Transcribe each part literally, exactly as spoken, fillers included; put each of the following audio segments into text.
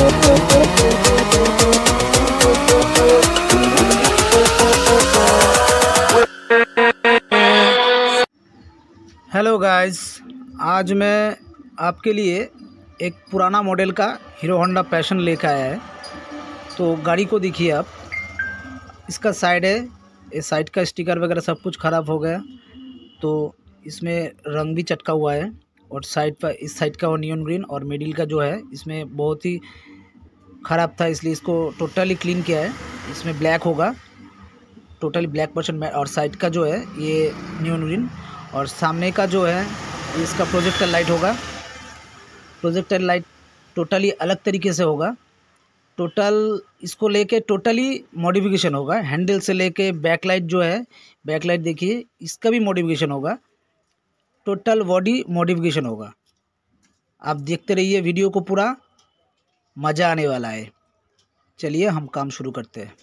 Hello guys, आज मैं आपके लिए एक पुराना मॉडल का हीरो होंडा पैशन लेकर आया है। तो गाड़ी को देखिए आप, इसका साइड है, इस साइड का स्टिकर वगैरह सब कुछ ख़राब हो गया, तो इसमें रंग भी चटका हुआ है। और साइड पर इस साइड का वो नियॉन ग्रीन और मिडिल का जो है इसमें बहुत ही ख़राब था, इसलिए इसको टोटली क्लीन किया है। इसमें ब्लैक होगा, टोटली ब्लैक पर्सन, और साइड का जो है ये नियॉन ग्रीन, और सामने का जो है इसका प्रोजेक्टर लाइट होगा। प्रोजेक्टर लाइट टोटली अलग तरीके से होगा। टोटल इसको लेके टोटली मॉडिफिकेशन होगा। हैंडल से लेके बैक लाइट जो है, बैक लाइट देखिए, इसका भी मॉडिफिकेशन होगा। टोटल बॉडी मॉडिफिकेशन होगा। आप देखते रहिए वीडियो को, पूरा मज़ा आने वाला है। चलिए हम काम शुरू करते हैं।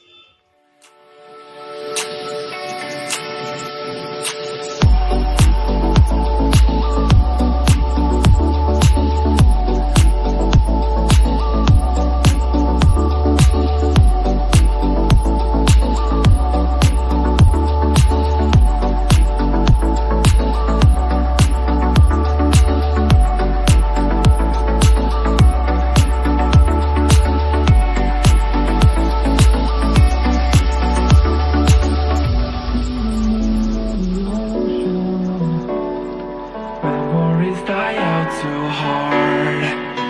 Die out too hard.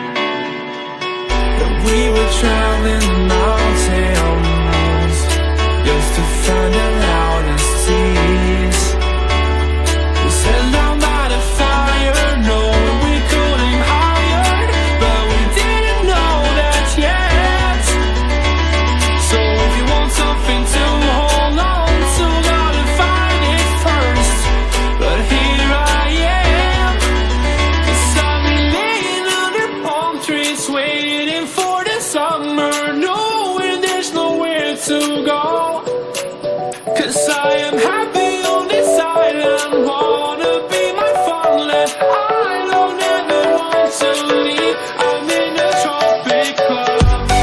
But we were traveling the mountains just to find the loudest seas. We set down by the fire, knowing we could aim higher, but we didn't know that yet. So if you want something to hold on to, gotta find it first. But here I am, waiting for the summer, knowing there's nowhere to go. 'Cause I am happy on this island, wanna be my farmland. I don't ever want to leave, I'm in a tropic club.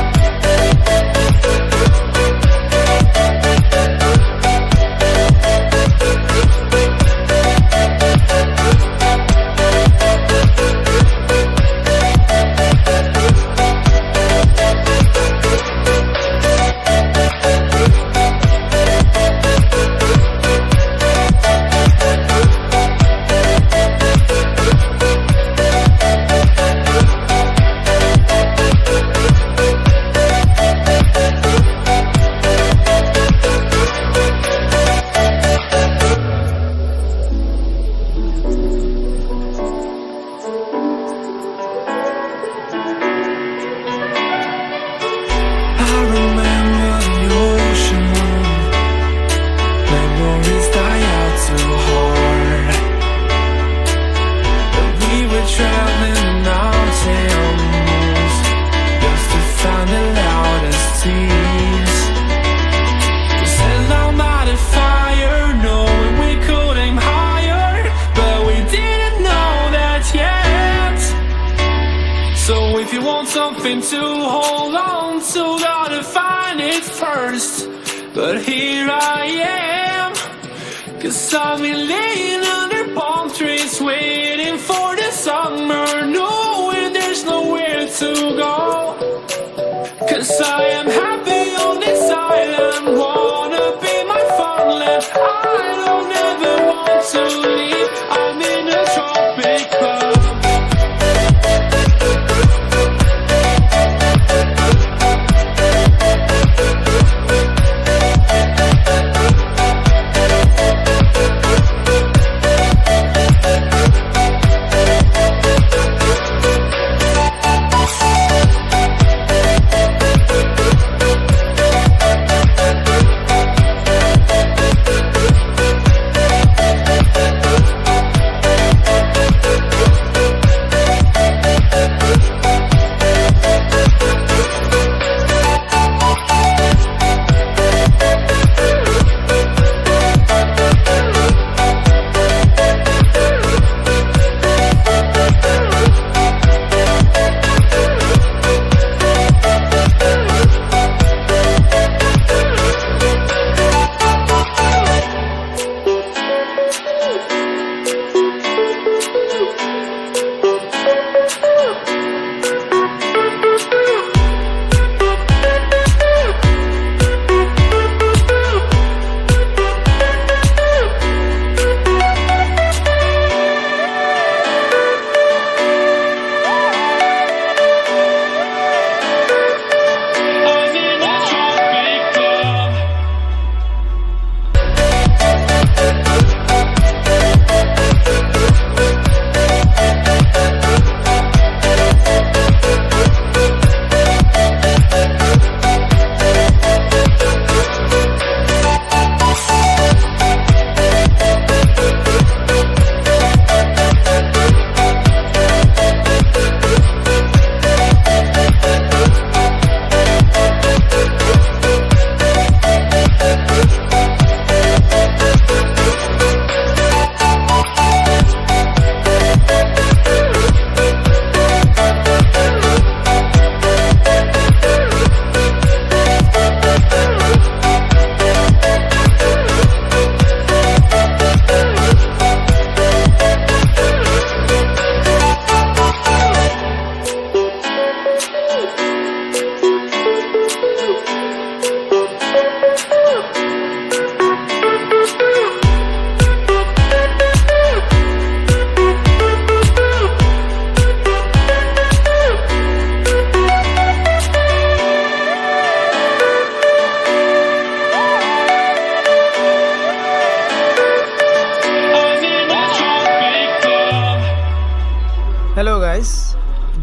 If you want something to hold on to, gotta find it first. But here I am, 'cause I've been laying under palm trees, waiting for the summer, knowing there's nowhere to go. 'Cause I am happy on this island, wanna be my farmland. I don't ever want to leave, I'm in a tropic club. We'll be right back.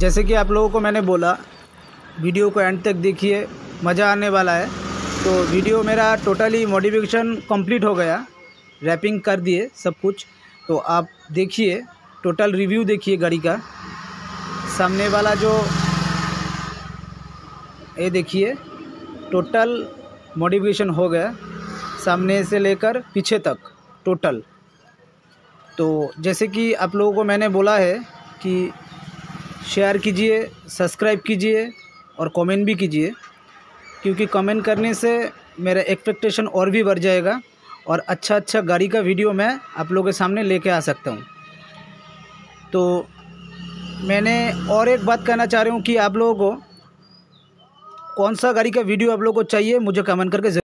जैसे कि आप लोगों को मैंने बोला, video को and तक देखिए, मज़ा आने वाला है। तो वीडियो मेरा टोटली मॉडिफिकेशन कंप्लीट हो गया, रैपिंग कर दिए सब कुछ। तो आप देखिए, टोटल रिव्यू देखिए गाड़ी का। सामने वाला जो ये देखिए, टोटल मॉडिफिकेशन हो गया, सामने से लेकर पीछे तक टोटल। तो जैसे कि आप लोगों को मैंने बोला है कि शेयर कीजिए, सब्सक्राइब कीजिए और कमेंट भी कीजिए, क्योंकि कमेंट करने से मेरा एक्सपेक्टेशन और भी बढ़ जाएगा और अच्छा अच्छा गाड़ी का वीडियो मैं आप लोगों के सामने लेके आ सकता हूँ। तो मैंने और एक बात कहना चाह रहा हूँ कि आप लोगों को कौन सा गाड़ी का वीडियो आप लोगों को चाहिए, मुझे कमेंट करके